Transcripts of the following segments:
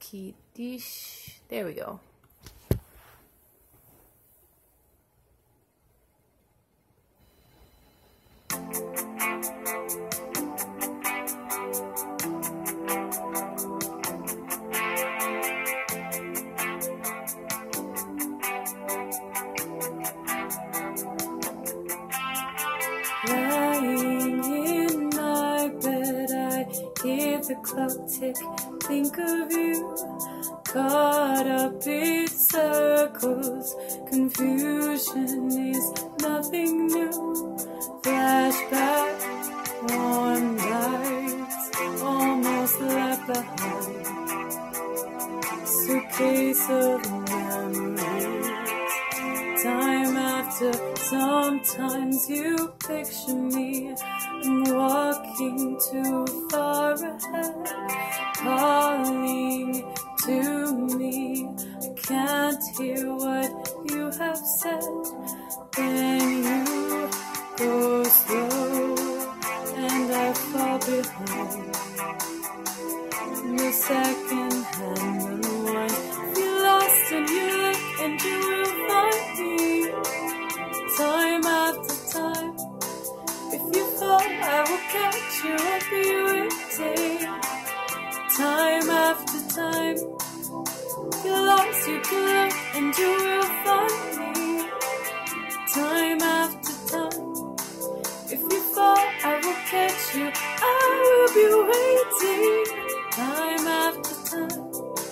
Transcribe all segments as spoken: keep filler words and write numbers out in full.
Kiddish. There we go. Lying in my bed, I hear the clock tick, think of you. Caught up in circles, confusion is nothing new. Flashback, warm nights, almost left behind. Suitcase of memories. Time after, sometimes you picture me. I'm walking too far ahead, calling to me. I can't hear what you have said. Then you go slow, and I fall behind. The second hand unwind. You're lost and you look, and you will find me. Time after time, if you fall, I will catch you. I'll be waiting. Time after time, you're lost, you can look, and you will find me. Time after time, if you fall, I will catch you. I will be waiting. Time after time.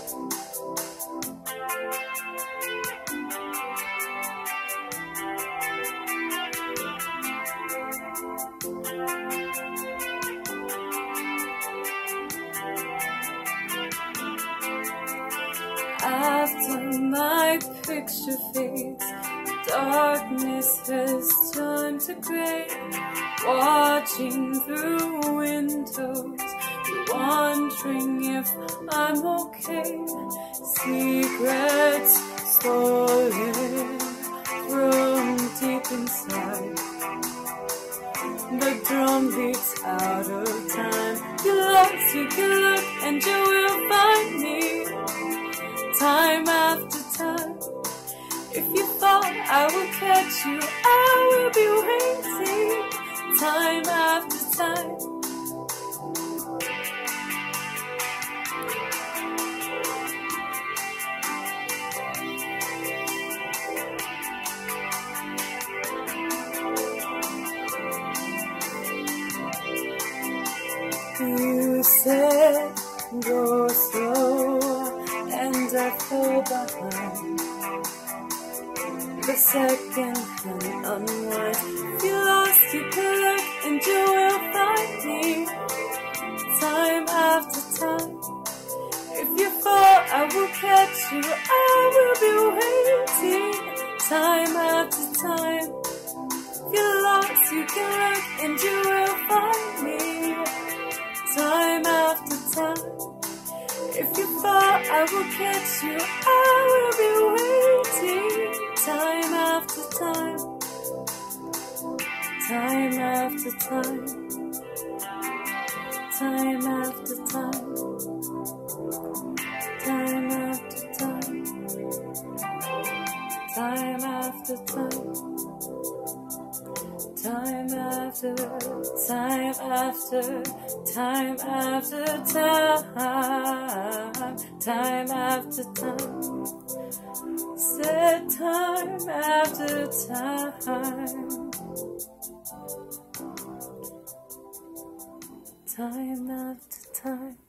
After my picture fades, darkness has turned to gray. Watching through windows, wondering if I'm okay. Secrets stolen from deep inside. The drum beats out of time. You're lost, you can look, and you will find me. Time after time, if you fall, I will catch you. I will be waiting. Time after time. You said go slow, and I fall behind. The second hand unwind. If you're lost, you can look, and you will find me. Time after time, if you fall, I will catch you. I will be waiting. Time after time, if you're lost, you can look, and you will find me. Time after time, if you fall, I will catch you. I will be waiting. Time after time. Time after time. Time after time. Time after time. Time after time. Time after, time after, time after time, time after time, said time after time, time after time.